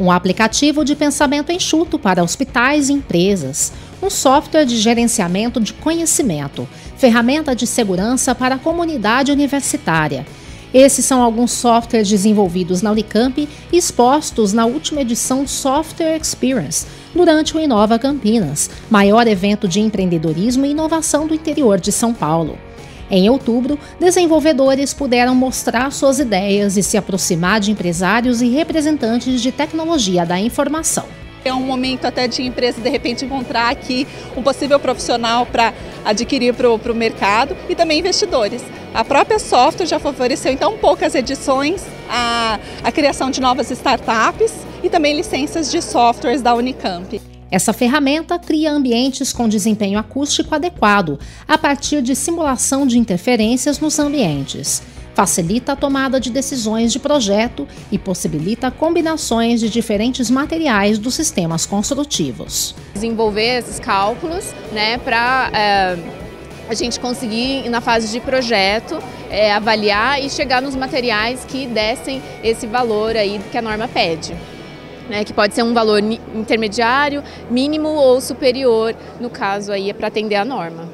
um aplicativo de pensamento enxuto para hospitais e empresas, um software de gerenciamento de conhecimento, ferramenta de segurança para a comunidade universitária. Esses são alguns softwares desenvolvidos na Unicamp e expostos na última edição do Software Experience, durante o Inova Campinas, maior evento de empreendedorismo e inovação do interior de São Paulo. Em outubro, desenvolvedores puderam mostrar suas ideias e se aproximar de empresários e representantes de tecnologia da informação. É um momento até de empresa, de repente, encontrar aqui um possível profissional para adquirir para o mercado e também investidores. A própria software já favoreceu, então, um pouco as edições, a criação de novas startups e também licenças de softwares da Unicamp. Essa ferramenta cria ambientes com desempenho acústico adequado, a partir de simulação de interferências nos ambientes. Facilita a tomada de decisões de projeto e possibilita combinações de diferentes materiais dos sistemas construtivos. Desenvolver esses cálculos, para a gente conseguir, na fase de projeto, avaliar e chegar nos materiais que dessem esse valor aí que a norma pede. Que pode ser um valor intermediário, mínimo ou superior, no caso aí é para atender a norma.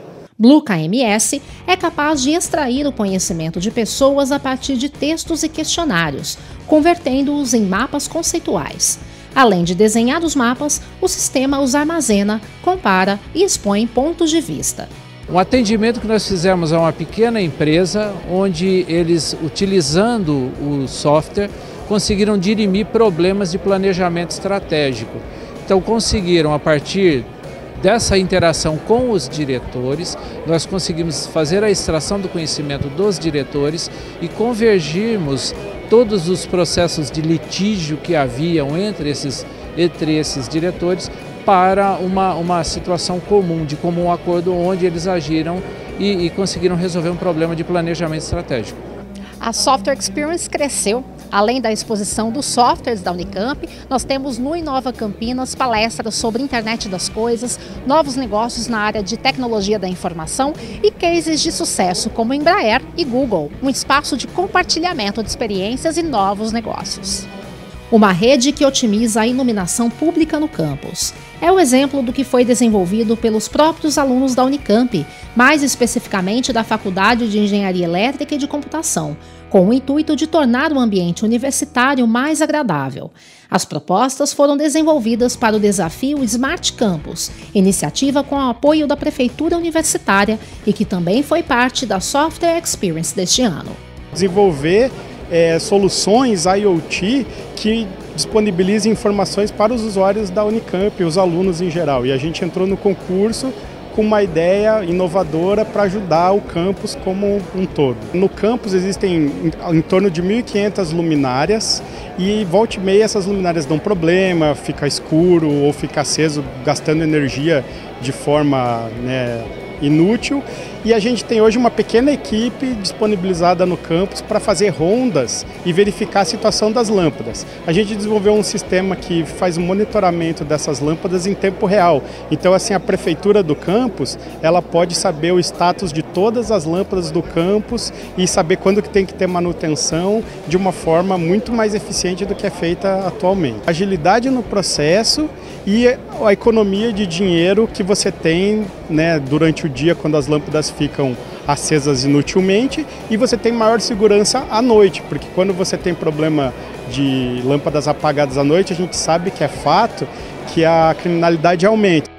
BlueKMS é capaz de extrair o conhecimento de pessoas a partir de textos e questionários, convertendo-os em mapas conceituais. Além de desenhar os mapas, o sistema os armazena, compara e expõe pontos de vista. Um atendimento que nós fizemos a uma pequena empresa, onde eles, utilizando o software, conseguiram dirimir problemas de planejamento estratégico. Então conseguiram, a partir dessa interação com os diretores, nós conseguimos fazer a extração do conhecimento dos diretores e convergirmos todos os processos de litígio que haviam entre esses diretores para uma situação comum, de comum acordo, onde eles agiram e conseguiram resolver um problema de planejamento estratégico. A Software Experience cresceu. Além da exposição dos softwares da Unicamp, nós temos no Inova Campinas palestras sobre internet das coisas, novos negócios na área de tecnologia da informação e cases de sucesso como Embraer e Google, um espaço de compartilhamento de experiências e novos negócios. Uma rede que otimiza a iluminação pública no campus. É o exemplo do que foi desenvolvido pelos próprios alunos da Unicamp, mais especificamente da Faculdade de Engenharia Elétrica e de Computação, com o intuito de tornar o ambiente universitário mais agradável. As propostas foram desenvolvidas para o desafio Smart Campus, iniciativa com o apoio da Prefeitura Universitária e que também foi parte da Software Experience deste ano. Desenvolver soluções IoT que disponibilizem informações para os usuários da Unicamp, os alunos em geral. E a gente entrou no concurso com uma ideia inovadora para ajudar o campus como um todo. No campus existem em torno de 1.500 luminárias e volta e meia essas luminárias dão problema, fica escuro ou fica aceso, gastando energia de forma inútil. E a gente tem hoje uma pequena equipe disponibilizada no campus para fazer rondas e verificar a situação das lâmpadas. A gente desenvolveu um sistema que faz o monitoramento dessas lâmpadas em tempo real. Então, assim, a prefeitura do campus, ela pode saber o status de todas as lâmpadas do campus e saber quando que tem que ter manutenção de uma forma muito mais eficiente do que é feita atualmente. Agilidade no processo e a economia de dinheiro que você tem, durante o dia, quando as lâmpadas ficam acesas inutilmente, e você tem maior segurança à noite, porque quando você tem problema de lâmpadas apagadas à noite, a gente sabe que é fato que a criminalidade aumenta.